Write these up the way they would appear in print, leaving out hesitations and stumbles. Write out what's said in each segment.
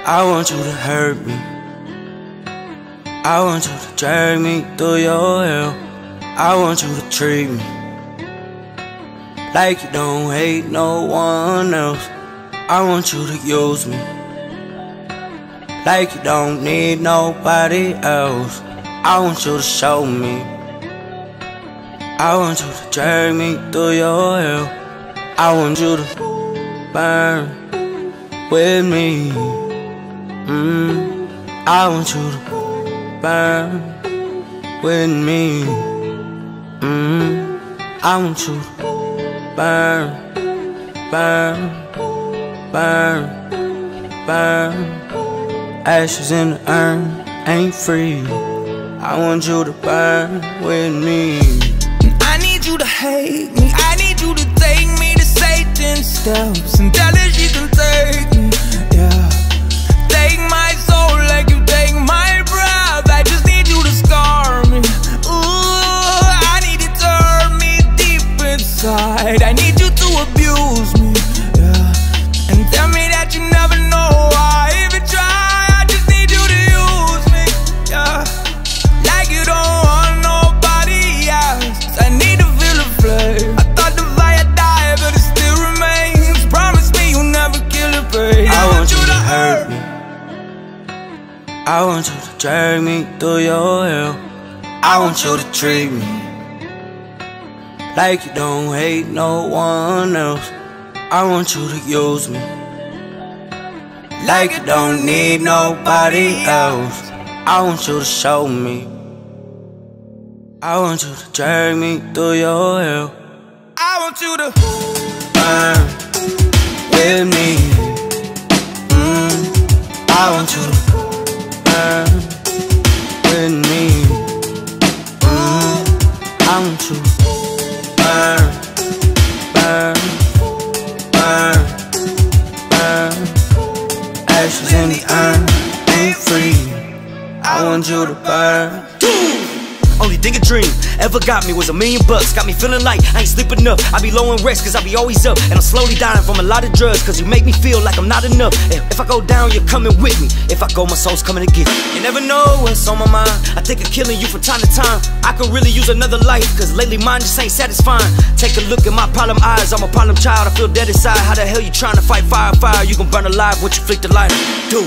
I want you to hurt me. I want you to drag me through your hell. I want you to treat me like you don't hate no one else. I want you to use me like you don't need nobody else. I want you to show me. I want you to drag me through your hell. I want you to burn with me. I want you to burn with me. I want you to burn, burn, burn, burn. Ashes in the urn ain't free. I want you to burn with me. I need you to hate me. I need you to take me to Satan's steps and tell her she can take me, yeah. Take my soul like you take my breath. I just need you to scar me. Ooh, I need you to hurt me deep inside. I need you to abuse me, yeah. And tell me that you never know why I even try. I just need you to use me, yeah. Like you don't want nobody else. I need to feel the flame. I thought the fire died, but it still remains. Promise me you'll never kill the pain. I want you to hurt me. I want you to drag me through your hell. I want you to treat me like you don't hate no one else. I want you to use me like you don't need nobody else. I want you to show me. I want you to drag me through your hell. I want you to burn with me. I want you to burn with me. I want you to burn, burn, burn, burn. Ashes in the urn ain't free. I want you to burn. Only thing a dream ever got me was $1 million. Got me feeling like I ain't sleep enough. I be low in rest cause I be always up. And I'm slowly dying from a lot of drugs cause you make me feel like I'm not enough. If I go down, you're coming with me. If I go, my soul's coming to get you. You never know what's on my mind. I think of killing you from time to time. I could really use another life cause lately mine just ain't satisfying. Take a look at my problem eyes. I'm a problem child, I feel dead inside. How the hell you trying to fight fire, fire? You gon' burn alive once you flick the lighter. Dude,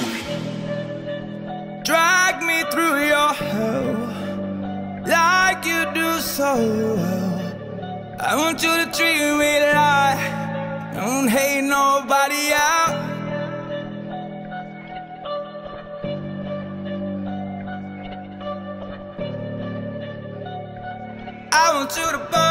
drag me through your hell like you do so well. I want you to treat me like don't hate nobody else. I want you to burn.